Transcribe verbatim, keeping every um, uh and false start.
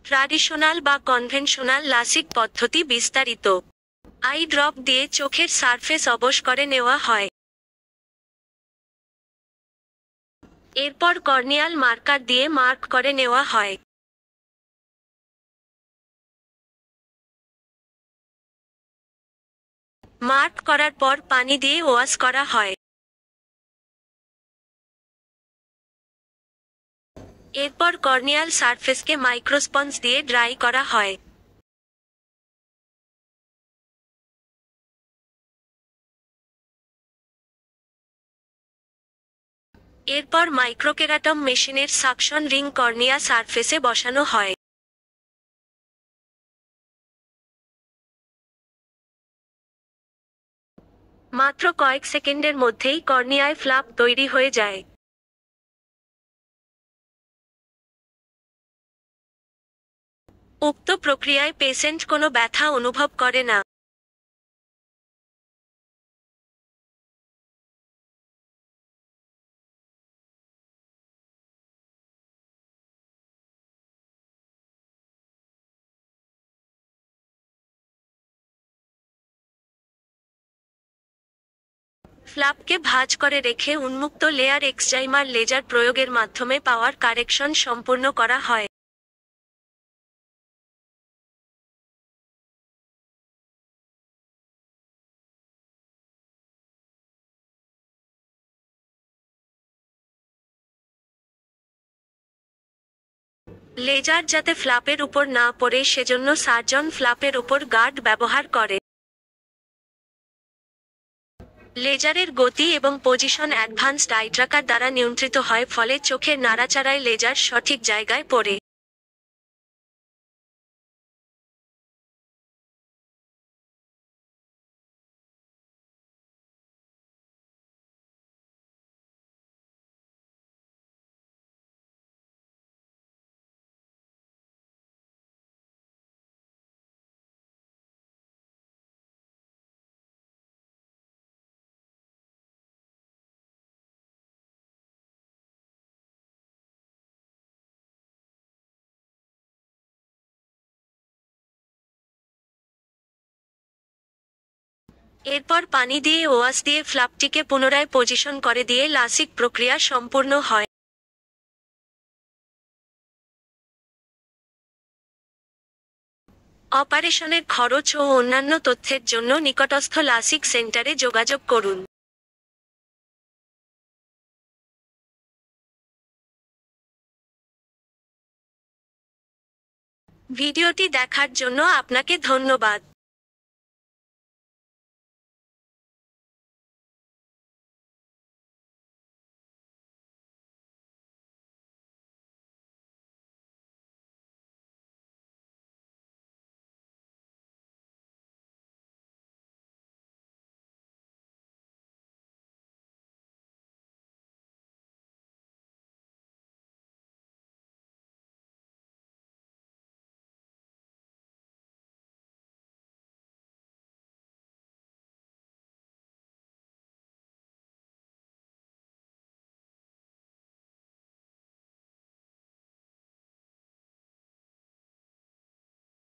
Traditional বা conventional লাসিক পদ্ধতি বিস্তারিত। আই ড্রপ দিয়ে চোখের সারফেস অবশ করে নেওয়া হয়। এরপর কর্নিয়াল মার্কার দিয়ে মার্ক করে নেওয়া হয়। মার্ক করার পর পানি দিয়ে ওয়াশ করা হয়। এরপর কর্নিয়াল সারফেসকে মাইক্রোস্পঞ্জ দিয়ে ড্রাই করা হয়। এরপর মাইক্রোকেরাটম মেশিনের সাকশন রিং কর্নিয়া সারফেসে বসানো হয়। মাত্র কয়েক সেকেন্ডের মধ্যেই কর্নিয়ায় ফ্লাপ তৈরি হয়ে যায়। উক্ত প্রক্রিয়ায় পেশেন্ট কোনো ব্যথা অনুভব করে না। ফ্লাপকে ভাঁজ করে রেখে উন্মুক্ত লেয়ার এক্সজাইমার লেজার প্রয়োগের মাধ্যমে পাওয়ার কারেকশন সম্পূর্ণ করা হয়। লেজার যাতে ফ্লাপের উপর না পড়ে সেজন্য সার্জন ফ্লাপের উপর গার্ড ব্যবহার করে। লেজারের গতি এবং পজিশন অ্যাডভান্সড আই ট্র্যাকার দ্বারা নিয়ন্ত্রিত হয়, ফলে চোখের নাড়াচাড়ায় লেজার সঠিক জায়গায় পড়ে। এরপর পানি দিয়ে ওয়াশ দিয়ে ফ্লাপটিকে পুনরায় পজিশন করে দিয়ে লাসিক প্রক্রিয়া সম্পূর্ণ হয়। অপারেশনের খরচ ও অন্যান্য তথ্যের জন্য নিকটস্থ লাসিক সেন্টারে যোগাযোগ করুন। ভিডিওটি দেখার জন্য আপনাকে ধন্যবাদ।